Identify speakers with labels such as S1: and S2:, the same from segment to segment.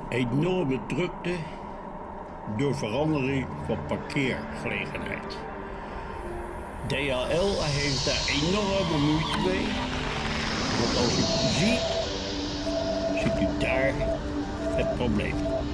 S1: enorme drukte door verandering van parkeergelegenheid. DHL heeft daar enorme moeite mee. Want als u ziet u daar het probleem.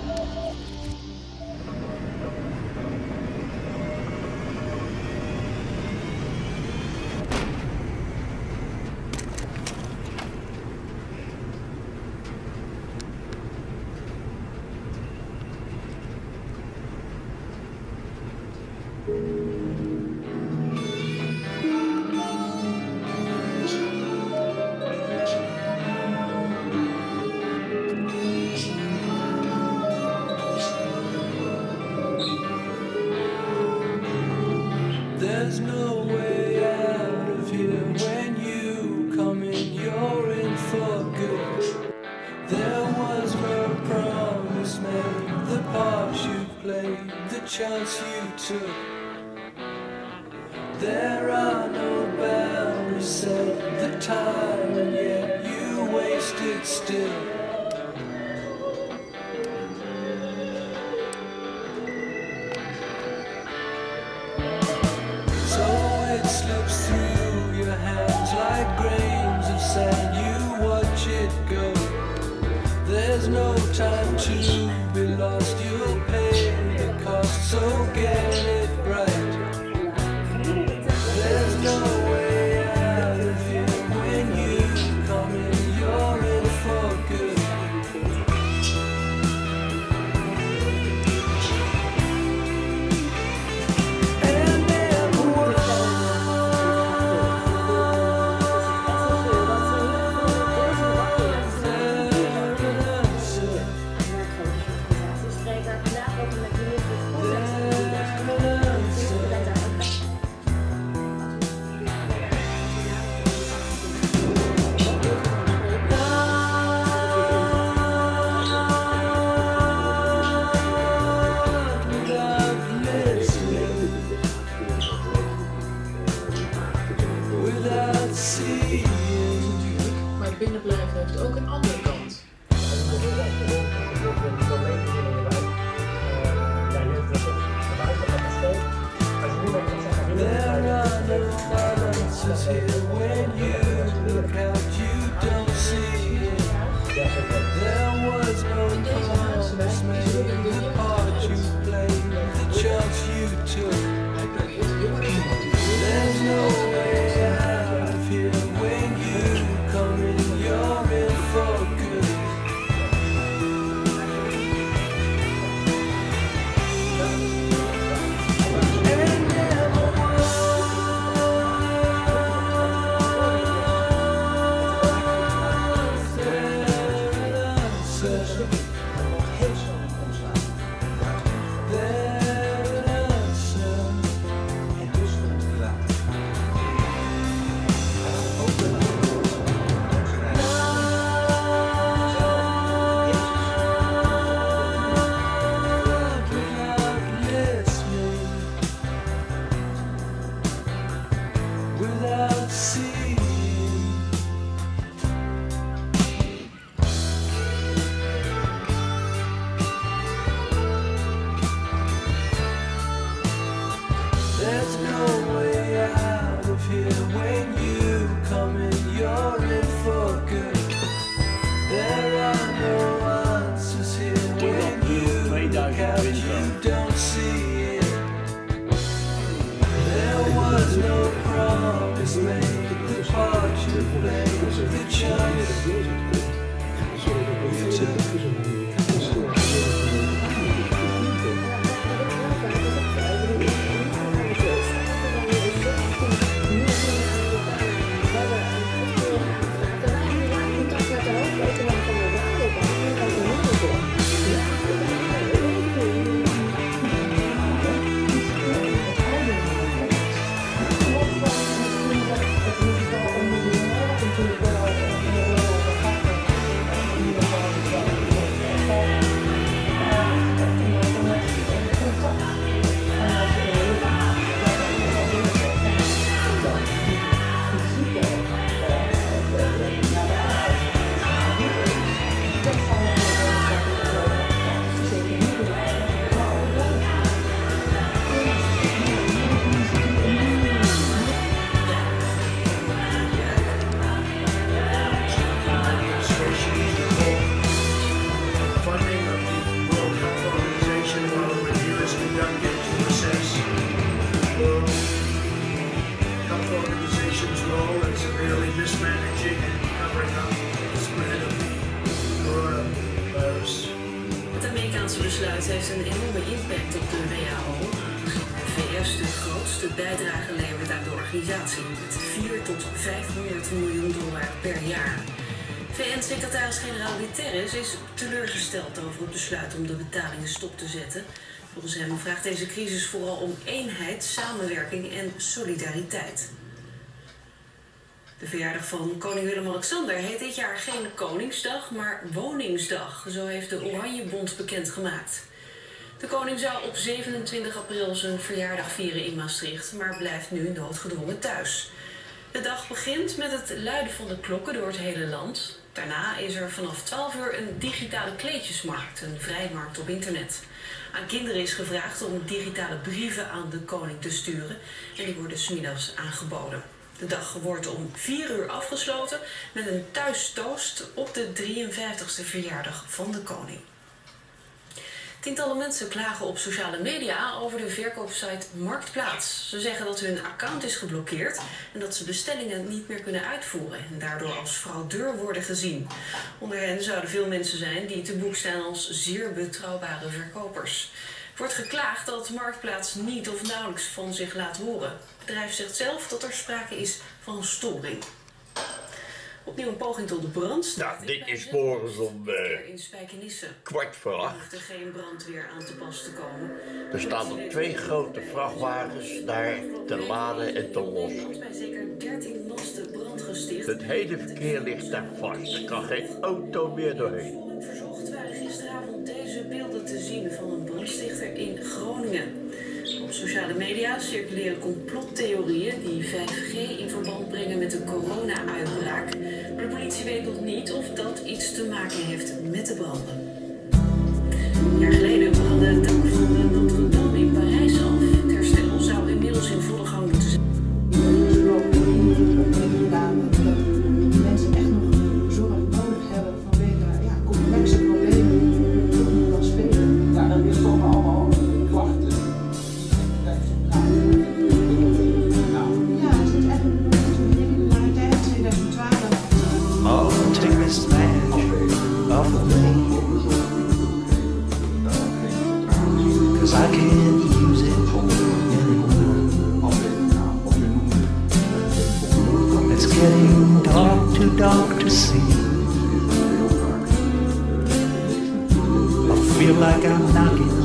S2: There's no way out of here. When you come in, you're in for good. There was no promise made, the part you played, the chance you took. There are no boundaries set, the time, and yet you wasted still. Slips through your hands like grains of sand. You watch it go. There's no time to be lost. You'll pay the cost, so get it right. There's no way out of here. When you come in, you're in for good.
S3: Amerikaanse besluit heeft een enorme impact op de WHO. De VS de grootste bijdrage levert aan de organisatie met 4 tot 500 miljoen dollar per jaar. VN-secretaris-generaal Guterres is teleurgesteld over het besluit om de betalingen stop te zetten. Volgens hem vraagt deze crisis vooral om eenheid, samenwerking en solidariteit. De verjaardag van koning Willem-Alexander heet dit jaar geen Koningsdag, maar Woningsdag. Zo heeft de Oranjebond bekendgemaakt. De koning zou op 27 april zijn verjaardag vieren in Maastricht, maar blijft nu noodgedwongen thuis. De dag begint met het luiden van de klokken door het hele land. Daarna is er vanaf 12 uur een digitale kleedjesmarkt, een vrijmarkt op internet. Aan kinderen is gevraagd om digitale brieven aan de koning te sturen en die worden 's middags aangeboden. De dag wordt om 4 uur afgesloten met een thuistoost op de 53ste verjaardag van de koning. Tientallen mensen klagen op sociale media over de verkoopsite Marktplaats. Ze zeggen dat hun account is geblokkeerd en dat ze bestellingen niet meer kunnen uitvoeren en daardoor als fraudeur worden gezien. Onder hen zouden veel mensen zijn die te boek staan als zeer betrouwbare verkopers. Er wordt geklaagd dat Marktplaats niet of nauwelijks van zich laat horen. Het bedrijf zegt zelf dat er sprake is van storing. Opnieuw een poging tot de brand.
S4: Nou, dit is morgens om
S3: in Spijkenisse.
S4: 7:15.
S3: Hoeft er geen brandweer aan te pas te komen.
S4: Er staan er 2 grote vrachtwagens daar te laden en te lossen.
S3: Bij zeker 13 masten brand gesticht.
S4: Het hele verkeer ligt daar vast. Er kan geen auto meer doorheen.
S3: Verzocht waren gisteravond deze beelden te zien van een brandstichter in Groningen. Op sociale media circuleren complottheorieën die 5G in verband brengen met de corona-uitbraak. Maar de politie weet nog niet of dat iets te maken heeft met de branden. Een jaar geleden brandde het dak van de Notre Dame in Parijs af. Het herstel zou inmiddels in volle gang moeten zijn.
S5: Mensen echt nog zorg nodig hebben vanwege complexe problemen die nog wel spelen.
S6: Ja, dan is toch allemaal klachten.
S7: Oh, take this badge off of me, 'cause I can't use it anymore. It's getting too dark to see. I feel like I'm knocking